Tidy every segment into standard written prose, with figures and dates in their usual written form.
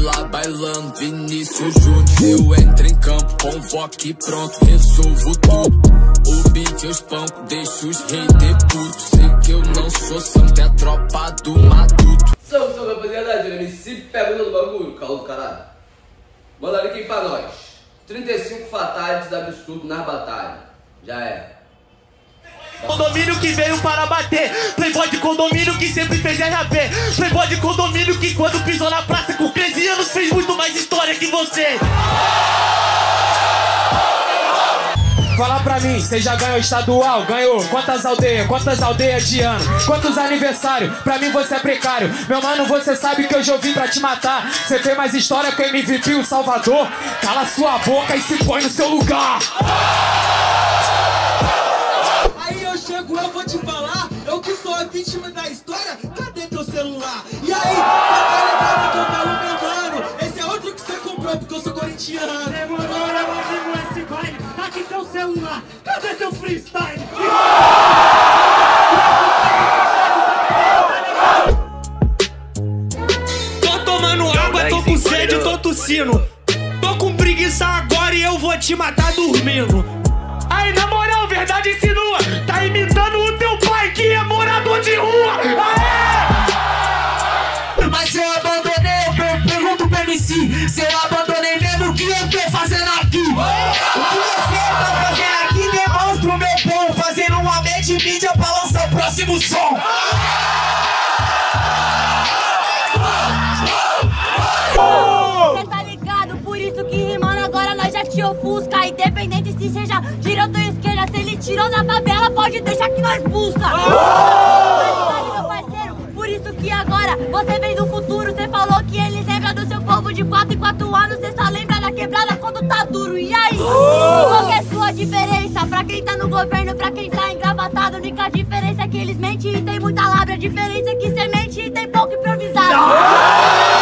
lá bailando Vinícius Júnior. Eu entro em campo, convoco e pronto, resolvo tudo. O beat eu espanco, deixo os haters putos. Sei que eu não sou santo, é a tropa do matuto. Salve, salve rapaziada, MC pergunta do bagulho, calor do caralho. Mandaram aqui pra nós 35 fatalities absurdos nas batalhas. Já é. Condomínio que veio para bater, playboy de condomínio que sempre fez RAP, playboy de condomínio que quando pisou na praça com 13 anos fez muito mais história que você. Fala pra mim, cê já ganhou estadual? Ganhou quantas aldeias de ano? Quantos aniversários? Pra mim você é precário. Meu mano, você sabe que hoje eu vim pra te matar. Cê fez mais história que o MVP, o Salvador. Cala sua boca e se põe no seu lugar. Aí eu chego, eu vou te falar, eu que sou a vítima da história, cadê teu celular? E aí, você tá ligado que eu falo, meu mano, esse é outro que você comprou porque eu sou corintiano. Demorou, eu ouvi esse baile, tá aqui teu celular, cadê teu freestyle? Tô tomando água, tô com sede, tô tossindo. Tô com preguiça agora e eu vou te matar dormindo. Aí, na moral, verdade insinua. Tá imitando o teu pai que é morador de rua. Aê! Mas eu abandonei, eu pergunto pro MC, se eu abandonei mesmo, o que eu tô fazendo aqui? O que você tá fazendo aqui? Demonstra o meu povo, fazendo uma mente mídia pra lançar o próximo som. Cê tá ligado, por isso que rimando agora nós já te ofusca. Independente se seja direita ou esquerda, se ele tirou da favela, pode deixar que nós busca. Tá ligado, meu parceiro? Por isso que agora você vem do futuro. Cê falou que eles lembram do seu povo de 4 em 4 anos. Cê só lembra da quebrada quando tá duro. E aí? Qual que é a sua diferença? Pra quem tá no governo, pra quem tá engravatado, a única diferença é que eles mentem e tem muita lábia. A diferença é que cê mente e tem pouco improvisado.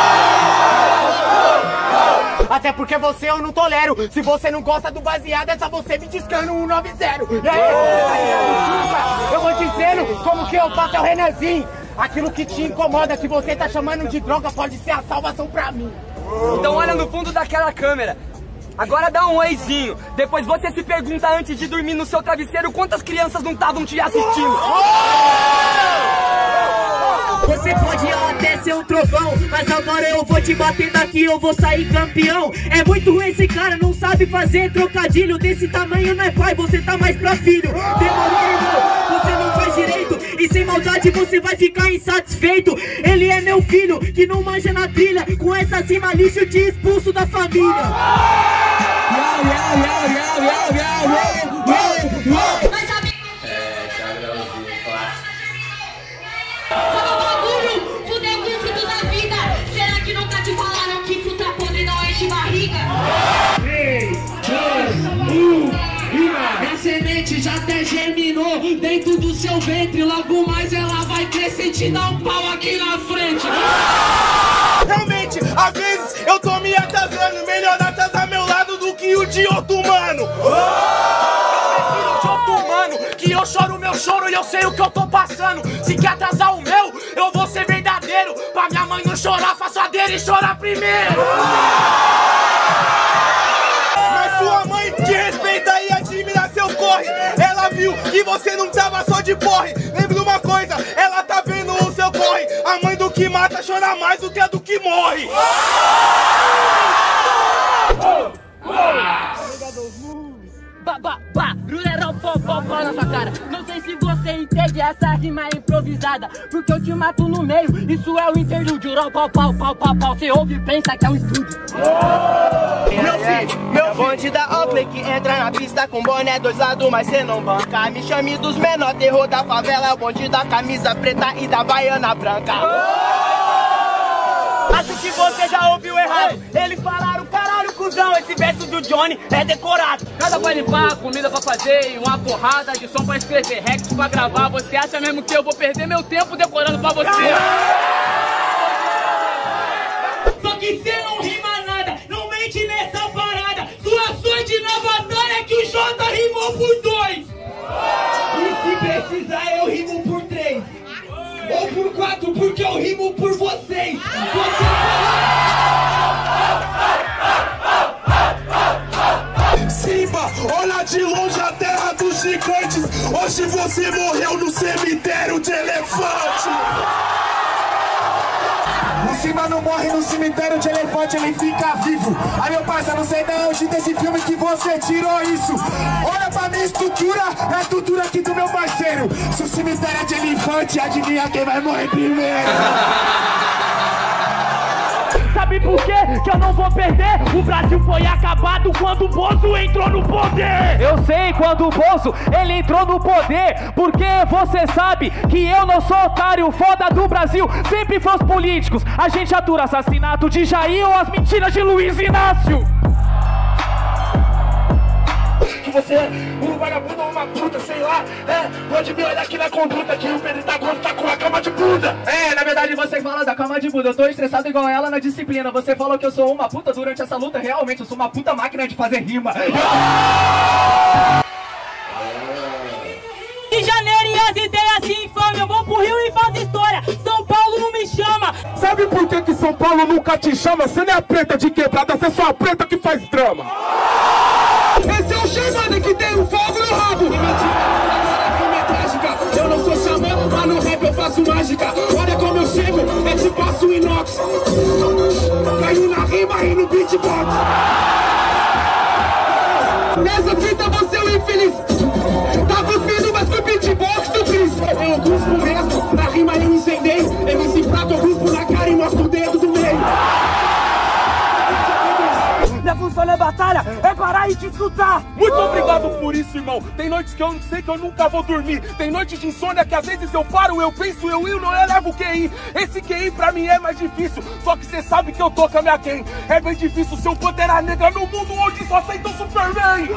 Até porque você eu não tolero. Se você não gosta do baseado, é só você me discando 190. E aí, eu vou dizendo como que eu faço é o Renanzinho. Aquilo que te incomoda, que você tá chamando de droga, pode ser a salvação pra mim. Então olha no fundo daquela câmera. Agora dá um oizinho. Depois você se pergunta antes de dormir no seu travesseiro quantas crianças não estavam te assistindo. Você pode até ser um trovão, mas agora eu vou te bater daqui, eu vou sair campeão. É muito ruim esse cara, não sabe fazer trocadilho. Desse tamanho não é pai, você tá mais pra filho. Demorou, irmão, você não faz direito. E sem maldade você vai ficar insatisfeito. Ele é meu filho, que não manja na trilha. Com essa cima lixo eu te expulso da família. A semente já até germinou dentro do seu ventre. Logo mais ela vai crescer e te dar um pau aqui na frente. Realmente, às vezes eu tô me atrasando. Melhor atrasar meu lado do que o de outro mano. Eu prefiro de outro mano, que eu choro o meu choro e eu sei o que eu tô passando. Se quer atrasar o meu, eu vou ser verdadeiro. Pra minha mãe não chorar, faço a dele chorar primeiro. Mas sua mãe te respeita e admira seu corre. Ela viu que você não tava só de porre. Lembra uma coisa, ela tá vendo o seu corre. A mãe do que mata chora mais do que a do que morre. Barulheirão, pó na sua cara. Não sei se você entende essa rima improvisada, porque eu te mato no meio, isso é o interlúdio. Pau. Você ouve e pensa que é um estúdio. Meu bonde da Oakley que entra na pista com boné 2 lados, mas cê não banca. Me chame dos menor, terror da favela, é o bonde da camisa preta e da baiana branca. Acho que você já ouviu errado. Eles falaram, caralho, cuzão, esse verso do Johnny é decorado. Nada pra limpar, comida pra fazer e uma porrada de som pra escrever, rex pra gravar. Você acha mesmo que eu vou perder meu tempo decorando pra você? Só que cê não rima nada, não mente nessa parada. Sua sorte na batalha é que o Jota rimou por 2. E se precisar eu rimo por 3. Ou por 4, porque eu rimo por vocês. Você Hoje você morreu no cemitério de elefante. O Simba não morre no cemitério de elefante, ele fica vivo. Aí meu parça, não sei da onde desse filme que você tirou isso. Olha pra minha estrutura, é a estrutura aqui do meu parceiro. Se o cemitério é de elefante, adivinha quem vai morrer primeiro? Sabe por quê que eu não vou perder? O Brasil foi acabado quando o Bozo entrou no poder. Eu sei quando o Bozo, ele entrou no poder. Porque você sabe que eu não sou otário. Foda do Brasil sempre foi os políticos. A gente atura assassinato de Jair ou as mentiras de Luiz Inácio. Que você é um vagabundo ou uma puta, sei lá. Pode me olhar aqui na conduta que o Pentágono tá com a cama de bunda. Na verdade você fala da cama de Buda. Eu tô estressado igual ela na disciplina. Você falou que eu sou uma puta durante essa luta. Realmente eu sou uma puta máquina de fazer rima. De janeiro e as ideias se infamam. Eu vou pro Rio e faço história. São Paulo não me chama. Sabe por que São Paulo nunca te chama? Você não é a preta de quebrada, você é só a preta que faz drama. Esse é o xamã que tem um fogo no rabo. Eu não sou xamã, mas no rap eu faço mágica. Olha como eu chego, é tipo aço inox. Caiu na rima e no beatbox. Nessa fita você é um infeliz. Tá cuspindo, mas com o beatbox do Cris. Eu cuspo mesmo, na rima eu incendei. MC Fraco eu cuspo na cara e mostro o dedo do meio. Minha função na batalha é parar e te escutar. Muito obrigado por isso, irmão. Tem noites que eu não sei que eu nunca vou dormir. Tem noites de insônia que às vezes eu paro, eu penso, eu não elevo o QI. Esse QI pra mim é mais difícil. Só que cê sabe que eu tô com a minha quem. É bem difícil ser um Pantera Negra no mundo onde só aceitam Superman.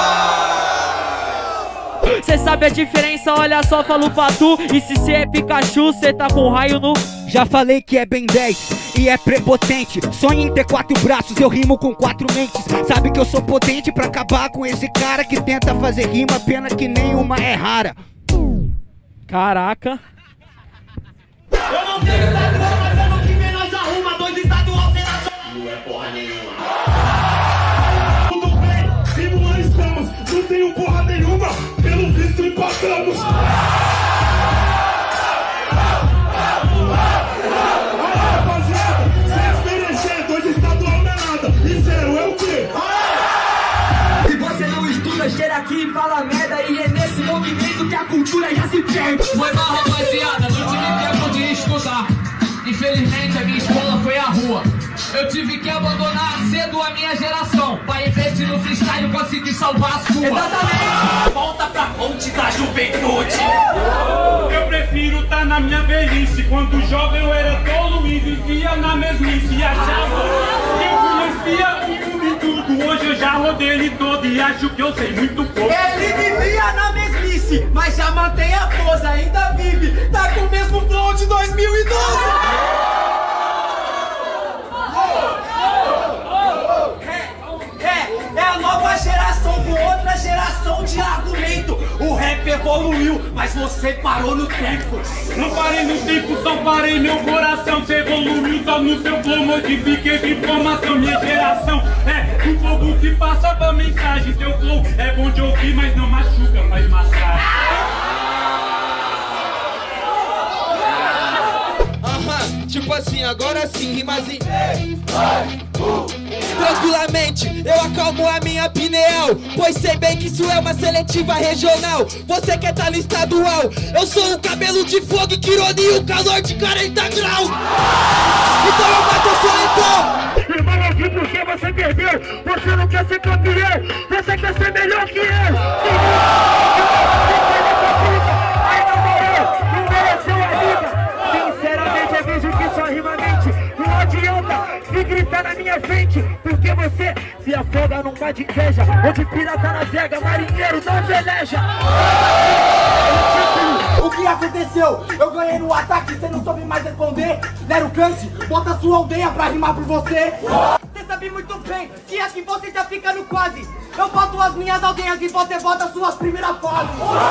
Cê sabe a diferença, olha só, falo pra tu. E se cê é Pikachu, cê tá com raio no... Já falei que é Ben 10 e é prepotente. Sonho em ter 4 braços, eu rimo com 4 mentes. Sabe que eu sou potente pra acabar com esse cara que tenta fazer rima, pena que nenhuma é rara. Caraca. Eu não tenho estadual, mas eu não que vem nós arruma. 2 estadual sem nação. Não é porra nenhuma. Tudo bem, rimo nós estamos. Não tenho porra nenhuma, pelo visto empatamos. Cheira aqui e fala merda. E é nesse movimento que a cultura já se perde. Foi mal, rapaziada, não tive tempo de estudar. Infelizmente a minha escola foi a rua. Eu tive que abandonar cedo a minha geração pra investir no freestyle e conseguir salvar a sua. Exatamente. Volta pra fonte da juventude. Eu prefiro tá na minha velhice. Quando jovem eu era tolo e vivia na mesmice. E achava que eu conhecia o mundo e tudo. Hoje eu já rodei ele todo e acho que eu sei muito pouco. Ele vivia na mesmice, mas já mantém a pose, ainda vive. Tá com o mesmo flow de 2012. É a nova geração com outra geração de argumento. O rap evoluiu, mas você parou no tempo. Não parei no tempo, só parei meu coração. Você evoluiu só no seu flow, modifiquei de informação. Minha geração é o povo que passa pra mensagem. Seu flow é bom de ouvir, mas não machuca, faz massagem. Tipo assim, agora sim, rimazinho. Tranquilamente, eu acalmo a minha pineal, pois sei bem que isso é uma seletiva regional. Você quer tá no estadual, eu sou um cabelo de fogo que ironia o calor de 40 graus. Então eu mato o solidão. Irmão, eu vi porque você perdeu. Você não quer ser campeão, você quer ser melhor que eu. Aí não morreu, não mereceu a vida. Sinceramente eu vejo que sua rima mente. Não adianta me gritar na minha frente, porque você se afoga num mar de inveja. Onde pirata navega, marinheiro não veleja. O que aconteceu? Eu ganhei no ataque, você não soube mais responder. Nero Kant, bota sua aldeia pra rimar por você. Você sabe muito bem que aqui você já fica no quase. Eu boto as minhas aldeias e você bota suas primeiras fases.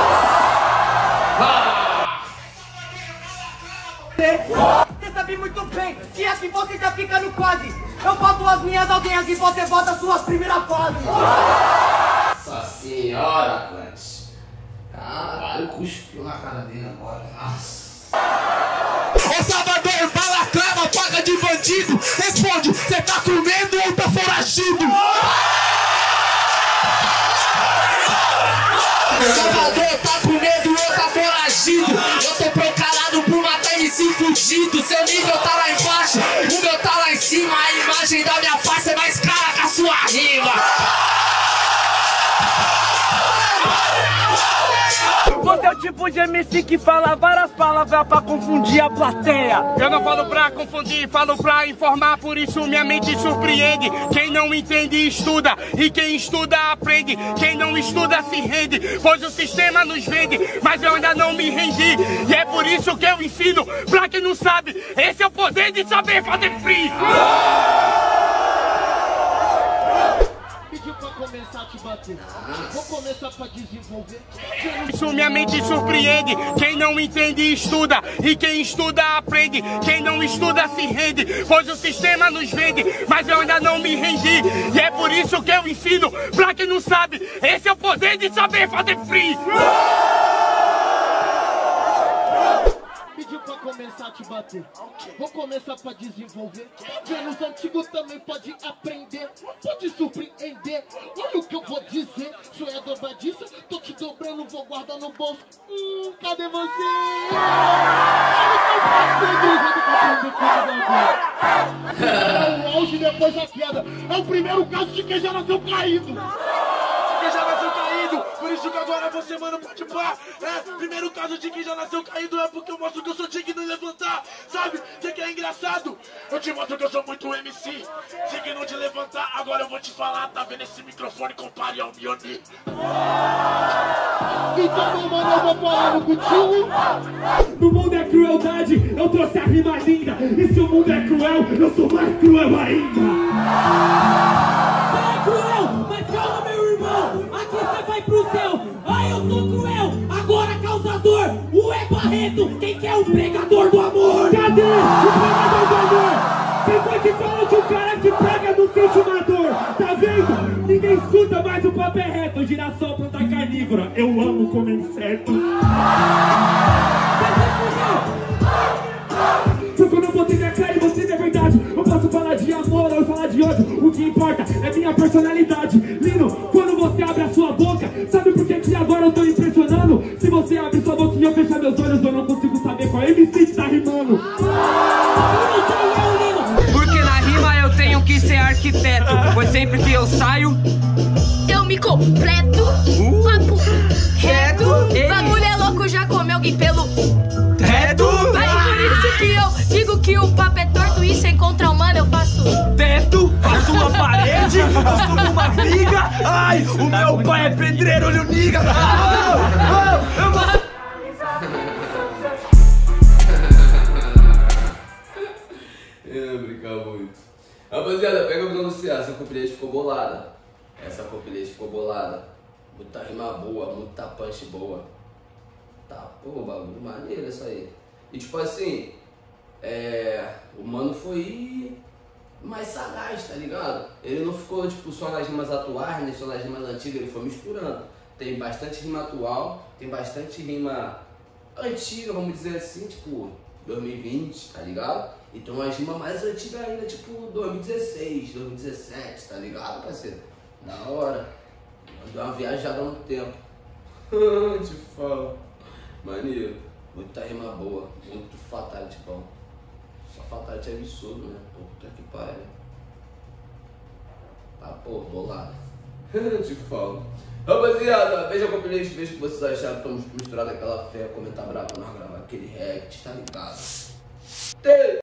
Você sabe muito bem que aqui você já fica no quase. Eu boto as minhas aldeias e você bota suas primeiras fases. Nossa senhora, Atlante. Caralho, cuspiu na cara dele agora. Nossa. Ô Salvador, fala clama, paga de bandido. Responde, cê tá com medo ou tá foragido? Salvador tá com medo ou tá foragido? Eu tô procalado por matar MC fudido. Seu nível tá lá embaixo, o meu tá lá em cima. A imagem da minha face é mais cara que a sua rima. Você é o tipo de MC que fala várias palavras pra confundir a plateia. Eu não falo pra confundir, falo pra informar. Por isso minha mente surpreende. Quem não entende estuda, e quem estuda aprende. Quem não estuda se rende, pois o sistema nos vende. Mas eu ainda não me rendi, e é por isso que eu ensino. Pra quem não sabe, esse é o poder de saber fazer free. Pediu pra começar a te bater. Vou começar pra desenvolver. Isso minha mente surpreende. Quem não entende estuda, e quem estuda aprende. Quem não estuda se rende, pois o sistema nos vende. Mas eu ainda não me rendi, e é por isso que eu ensino. Pra quem não sabe, esse é o poder de saber fazer free. Pediu pra começar a te bater. Vou começar pra desenvolver. Nos antigos também pode aprender. Pode surpreender. Olha o que eu vou dizer. Sou é dobradiça, tô te dobrando, vou guardar no bolso. Cadê você? É o auge depois da queda. É o primeiro caso de quem já nasceu caído. Quem já nasceu caído. Por isso que agora você, mano, pode pá. Primeiro caso de quem já nasceu caído é porque eu mostro que eu sou digno de levantar. Sabe? Você que é engraçado? Eu te mostro que eu sou muito MC. Digno de levantar. Agora eu vou te falar. Tá vendo esse microfone? Compare ao Mioni. Então, meu mano, eu vou falando contigo. No mundo é crueldade, eu trouxe a rima linda. E se o mundo é cruel, eu sou mais cruel ainda. Você é cruel, mas calma, meu irmão. Aqui você vai pro céu. Ai, eu sou cruel, agora causador. O é Barreto, quem que é o pregador do amor? Cadê o pregador do amor? Quem foi que falou que o cara que prega não sente uma dor? Tá vendo? Ninguém escuta mais, o papo é reto. Girassol, planta carnívora, eu amo comer inseto. Só quando eu botei minha cara e você é verdade. Eu posso falar de amor ou falar de ódio. O que importa é minha personalidade. Lino, quando você abre a sua boca, sabe por que agora eu tô impressionando? Se você abre sua boca e eu fechar meus olhos, eu não consigo saber qual MC tá rimando. Porque na rima eu tenho que ser arquiteto. Pois sempre que eu saio, Eu me completo. Papo reto. Bagulho é louco, já comeu alguém pelo reto. Aí por isso que eu digo que o papo é torto e sem contra humano eu faço teto, a sua parede, eu sou uma viga. Ai, o meu pai é pedreiro, olha o niga. Eu brincar muito. Rapaziada, pega a visão do Ceará, essa copilete ficou bolada. Essa copilete ficou bolada. Muita rima boa, muita punch boa. Tá, pô, bagulho maneiro isso aí. E tipo assim, o mano foi mais sagaz, tá ligado? Ele não ficou tipo só nas rimas atuais, nem só nas rimas antigas, ele foi misturando. Tem bastante rima atual, tem bastante rima antiga, vamos dizer assim, tipo 2020, tá ligado? E tem umas rimas mais antigas ainda, tipo 2016, 2017, tá ligado, parceiro? Da hora. Deu uma viajada no tempo. Te falo. Maneiro. Muita rima boa. Muito fatality bom. Só fatality é absurdo, né? Puta que pariu. Tá, pô, bolado. Te falo. Rapaziada, veja o copilete, veja o que vocês acharam. Estamos misturados aquela fé, comentar bravo pra nós gravar aquele react, tá ligado?